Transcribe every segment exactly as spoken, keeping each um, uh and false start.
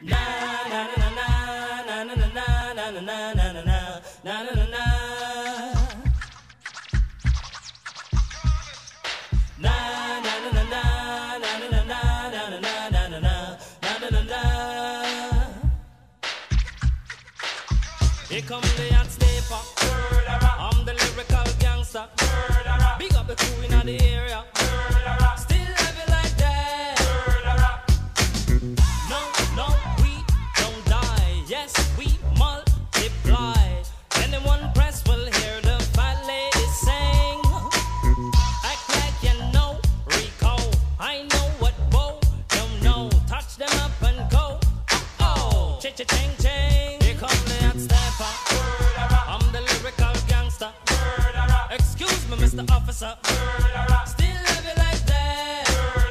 Na na na na na na na na na na na na na na na na. Na na na na na na na na na na na na na na na na. Here come the hot stepper. I'm the lyrical gangster. Big up the crew in the area. Still living like that. No, no, we don't die. Yes, we multiply. Anyone press will hear the fat lady sing. Act like you know Rico. I know what Bo don't know. Touch them up and go. Oh, cha-cha-ching, ching. Here come the hot stepper. I'm the lyrical gangster. Excuse me, Mister Officer. Still love you like that.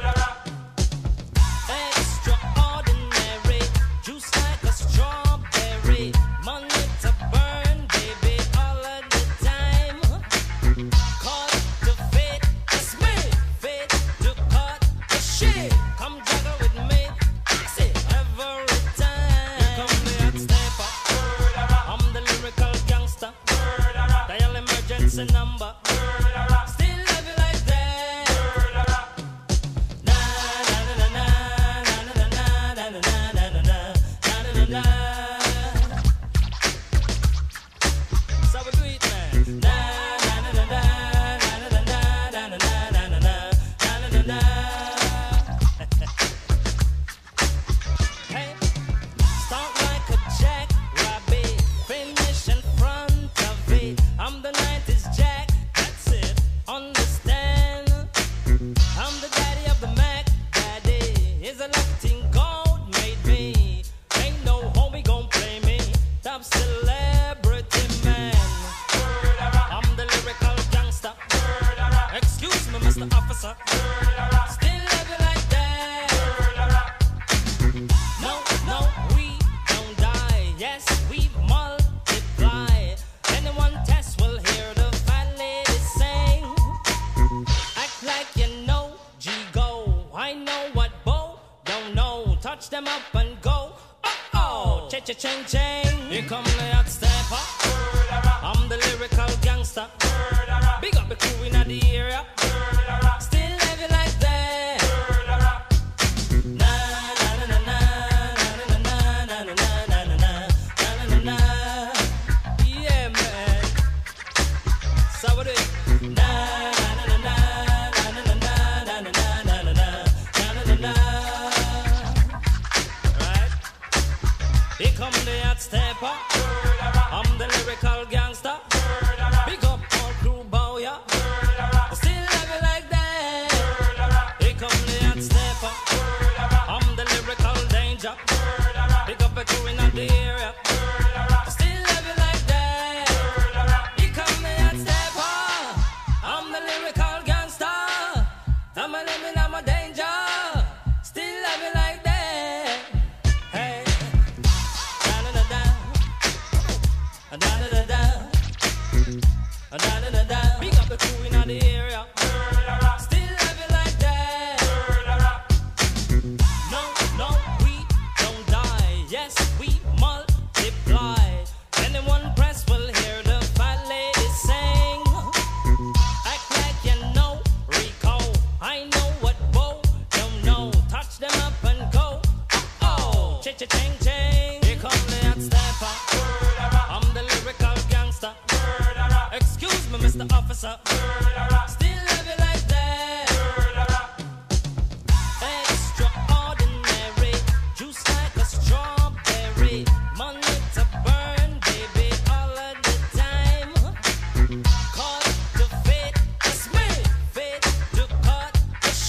Extraordinary, juice like a strawberry. Money to burn, baby, all of the time. Caught the fit, it's me. Fit to cut the shit. Come juggle with me, fix it every time. Here come the hot stepper. I'm the lyrical gangster. Dial emergency number. Still love you like that. Na na na na na na na na na na na na na na. So we do it, man. Na na na na na na na na na na na na na na. Hey, start like a jackrabbit, finish in front of it. I'm the nineties Jack, that's it, understand? I'm the daddy of the Mac, daddy is a Latin gold made me. Ain't no homie gon' play me, top celebrity man. I'm the lyrical gangster. Excuse me, Mister Officer. Still love you like that. No, no, we don't die. Yes, we multiply. Anyone test will hear the fat lady sing. Act like you know G-Go. I know what Bo don't know. Touch them up and go. Uh-oh, cha-cha-ching-ching. Here come the hot stepper. I'm the lyrical gangster. Big up the crew in the area. Still love you like that. Na na na na na na na na na na na na na na. Yeah, man. So what do it? Na na na na na na na na na na na na na na. Right? Here come the hot stepper. I'm the lyrical gangster. Big up all crew bow ya. Still love you like that. Here come the hot stepper. I'm the lyrical danger. Big up the crew in the area. Still love you like that. Here come the hot stepper. I'm the lyrical gangster. I'm a living, I'm a danger. Still love you like that. Hey, da da da da, da da da da, da da da da. Big up the crew in the area. Still love you like that. No, no, we don't die. Yes, we multiply. Anyone press will hear the fat lady sing. Act like you know Rico. I know what Bo don't know. Touch them up and go. Oh, cha-cha-ching, ching. Here come the hot stepper. I'm the lyrical gangster. Excuse me, Mister Officer. Still love you like that. Extraordinary, juice like a strawberry. Money to burn, baby, all of the time. Caught the fit, it's me. Fit to cut the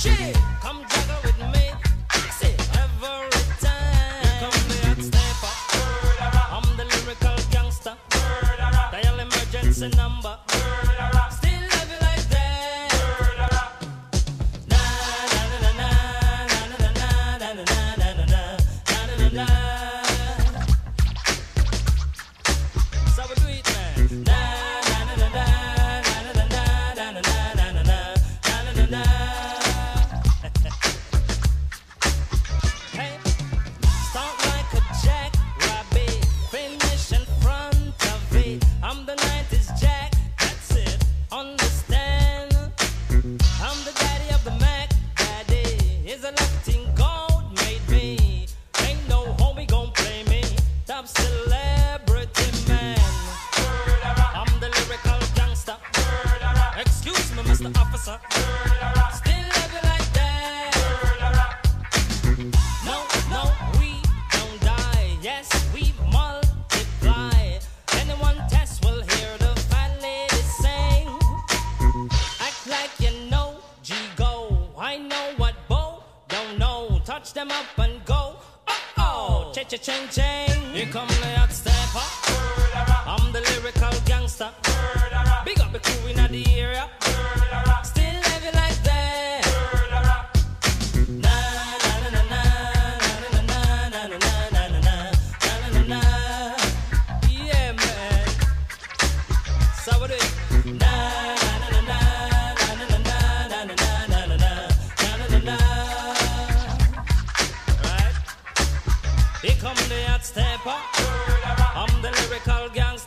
I'm the daddy of the Mac. Daddy is a lucky thing God made me. Ain't no homie gon' play me. Top celebrity man. I'm the lyrical gangster. Excuse me, Mister Officer. Still love you like that. No, no, we don't die. Yes, we multiply. Anyone test will hear the fat lady sing. Act like you know, G go. I know what Bo don't know. Touch them up and go. Oh oh, cha cha ching ching. Here come the hot stepper. I'm the lyrical gangster. Big up the crew in the area. Still love you like that. Na na na na na na na na na na na na na. Yeah man. So what do it? Na na na na na na na na na na na na na. Right? Here come the hot stepper. I'm the lyrical gangster.